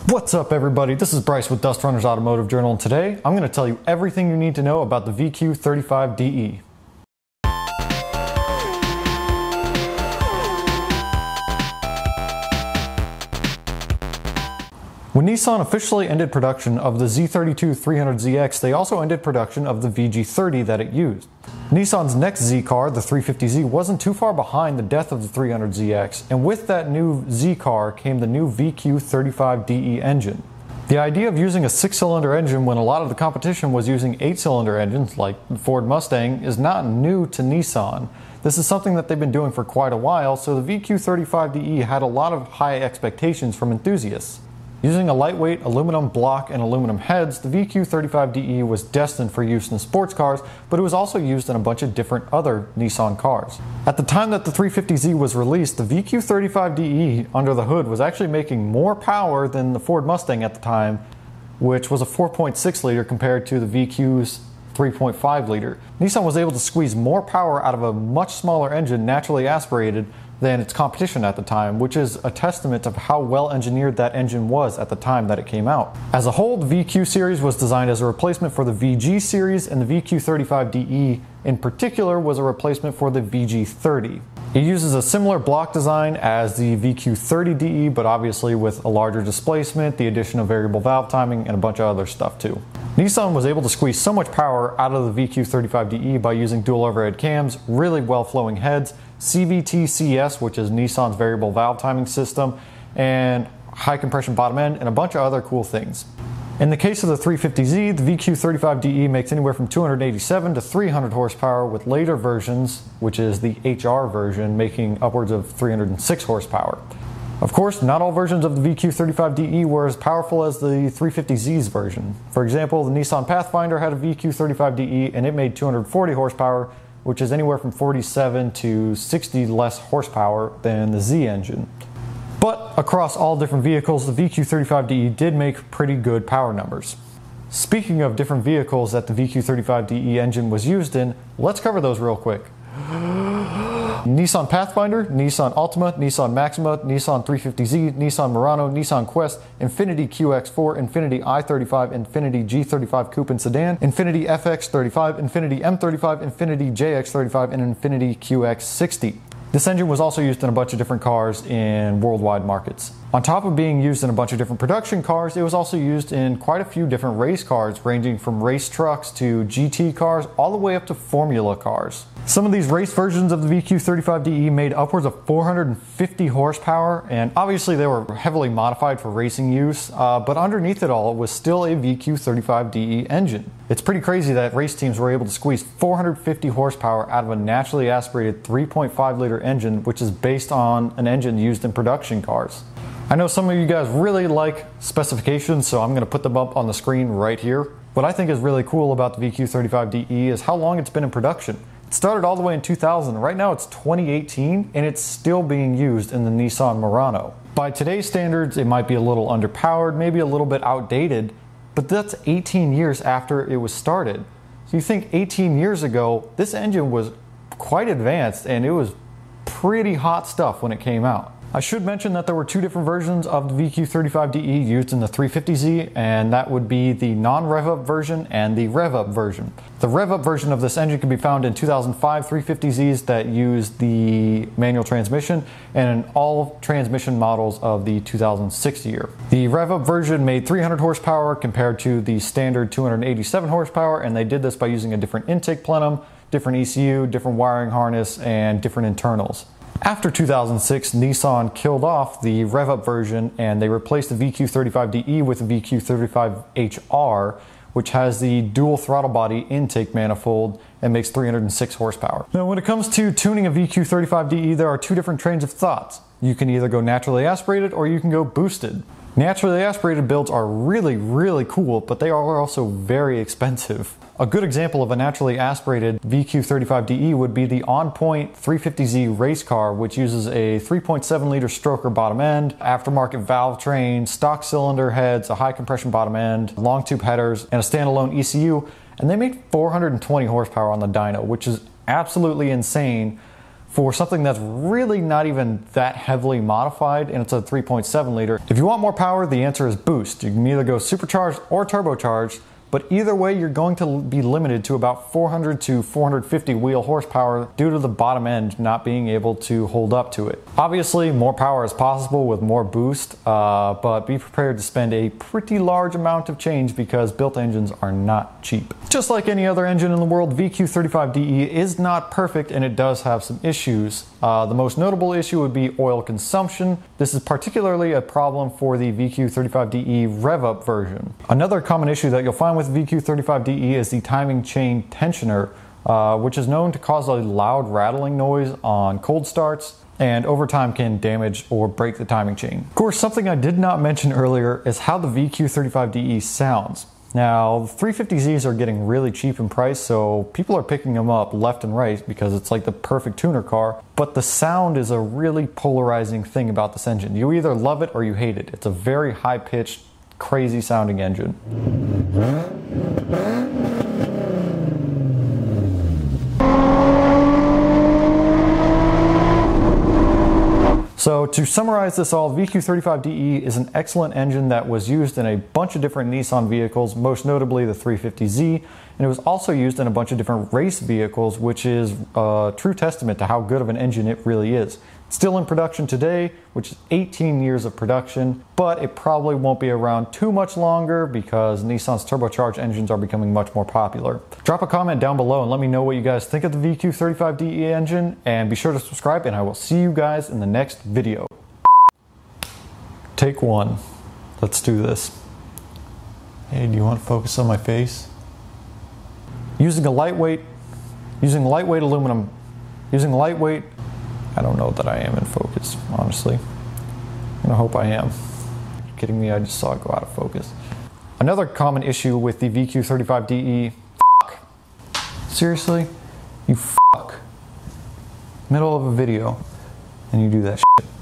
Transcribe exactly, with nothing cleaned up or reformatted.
What's up everybody, this is Bryce with Dust Runners Automotive Journal, and today I'm going to tell you everything you need to know about the V Q thirty-five D E. When Nissan officially ended production of the Z thirty-two three hundred Z X, they also ended production of the V G thirty that it used. Nissan's next Z car, the three fifty Z, wasn't too far behind the death of the three hundred Z X, and with that new Z car came the new V Q thirty-five D E engine. The idea of using a six-cylinder engine when a lot of the competition was using eight-cylinder engines like the Ford Mustang is not new to Nissan. This is something that they've been doing for quite a while, so the V Q thirty-five D E had a lot of high expectations from enthusiasts. Using a lightweight aluminum block and aluminum heads, the V Q thirty-five D E was destined for use in sports cars, but it was also used in a bunch of different other Nissan cars. At the time that the three fifty Z was released, the V Q thirty-five D E under the hood was actually making more power than the Ford Mustang at the time, which was a four point six liter compared to the V Q's three point five liter. Nissan was able to squeeze more power out of a much smaller engine naturally aspirated than its competition at the time, which is a testament of how well engineered that engine was at the time that it came out. As a whole, the V Q series was designed as a replacement for the V G series, and the V Q thirty-five D E in particular was a replacement for the V G thirty. It uses a similar block design as the V Q thirty D E, but obviously with a larger displacement, the addition of variable valve timing, and a bunch of other stuff too. Nissan was able to squeeze so much power out of the V Q thirty-five D E by using dual overhead cams, really well flowing heads, C V T C S, which is Nissan's variable valve timing system, and high compression bottom end, and a bunch of other cool things. In the case of the three fifty Z, the V Q thirty-five D E makes anywhere from two hundred eighty-seven to three hundred horsepower, with later versions, which is the H R version, making upwards of three hundred six horsepower. Of course, not all versions of the V Q thirty-five D E were as powerful as the three fifty Z's version. For example, the Nissan Pathfinder had a V Q thirty-five D E and it made two hundred forty horsepower, which is anywhere from forty-seven to sixty less horsepower than the Z engine. But across all different vehicles, the V Q thirty-five D E did make pretty good power numbers. Speaking of different vehicles that the V Q thirty-five D E engine was used in, let's cover those real quick. Nissan Pathfinder, Nissan Altima, Nissan Maxima, Nissan three fifty Z, Nissan Murano, Nissan Quest, Infiniti Q X four, Infiniti i thirty-five, Infiniti G thirty-five Coupe and Sedan, Infiniti F X thirty-five, Infiniti M thirty-five, Infiniti J X thirty-five, and Infiniti Q X sixty. This engine was also used in a bunch of different cars in worldwide markets. On top of being used in a bunch of different production cars, it was also used in quite a few different race cars, ranging from race trucks to G T cars, all the way up to Formula cars. Some of these race versions of the V Q thirty-five D E made upwards of four hundred fifty horsepower, and obviously they were heavily modified for racing use, uh, but underneath it all, it was still a V Q thirty-five D E engine. It's pretty crazy that race teams were able to squeeze four hundred fifty horsepower out of a naturally aspirated three point five liter engine, which is based on an engine used in production cars. I know some of you guys really like specifications, so I'm going to put them up on the screen right here. What I think is really cool about the V Q thirty-five D E is how long it's been in production. It started all the way in two thousand. Right now it's twenty eighteen and it's still being used in the Nissan Murano. By today's standards, it might be a little underpowered, maybe a little bit outdated, but that's eighteen years after it was started. So you think eighteen years ago, this engine was quite advanced and it was pretty hot stuff when it came out. I should mention that there were two different versions of the V Q thirty-five D E used in the three fifty Z, and that would be the non-rev-up version and the rev-up version. The rev-up version of this engine can be found in two thousand five three fifty Z's that use the manual transmission, and in all transmission models of the two thousand six year. The rev-up version made three hundred horsepower compared to the standard two hundred eighty-seven horsepower, and they did this by using a different intake plenum, different E C U, different wiring harness, and different internals. After two thousand six, Nissan killed off the rev-up version and they replaced the V Q thirty-five D E with the V Q thirty-five H R, which has the dual throttle body intake manifold and makes three hundred six horsepower. Now, when it comes to tuning a V Q thirty-five D E, there are two different trains of thoughts. You can either go naturally aspirated or you can go boosted. Naturally aspirated builds are really, really cool, but they are also very expensive. A good example of a naturally aspirated V Q thirty-five D E would be the on-point three fifty Z race car, which uses a three point seven liter stroker bottom end, aftermarket valve train, stock cylinder heads, a high compression bottom end, long tube headers, and a standalone E C U, and they made four hundred twenty horsepower on the dyno, which is absolutely insane for something that's really not even that heavily modified, and it's a three point seven liter. If you want more power, the answer is boost. You can either go supercharged or turbocharged, but either way, you're going to be limited to about four hundred to four hundred fifty wheel horsepower due to the bottom end not being able to hold up to it. Obviously, more power is possible with more boost, uh, but be prepared to spend a pretty large amount of change because built engines are not cheap. Just like any other engine in the world, V Q thirty-five D E is not perfect and it does have some issues. Uh, the most notable issue would be oil consumption. This is particularly a problem for the V Q thirty-five D E rev-up version. Another common issue that you'll find with V Q thirty-five D E is the timing chain tensioner, uh, which is known to cause a loud rattling noise on cold starts, and over time can damage or break the timing chain. Of course, something I did not mention earlier is how the V Q thirty-five D E sounds. Now, three fifty Zs are getting really cheap in price, so people are picking them up left and right because it's like the perfect tuner car, but the sound is a really polarizing thing about this engine. You either love it or you hate it. It's a very high-pitched, crazy sounding engine. So to summarize this all, V Q thirty-five D E is an excellent engine that was used in a bunch of different Nissan vehicles, most notably the three fifty Z, and it was also used in a bunch of different race vehicles, which is a true testament to how good of an engine it really is. It's still in production today, which is eighteen years of production, but it probably won't be around too much longer because Nissan's turbocharged engines are becoming much more popular. Drop a comment down below and let me know what you guys think of the V Q thirty-five D E engine, and be sure to subscribe, and I will see you guys in the next video. Take one. Let's do this. Hey, do you want to focus on my face? Using a lightweight, using lightweight aluminum, using lightweight, I don't know that I am in focus, honestly. I'm gonna hope I am. Are you kidding me? I just saw it go out of focus. Another common issue with the V Q thirty-five D E, fuck. Seriously? You fuck. Middle of a video, and you do that shit.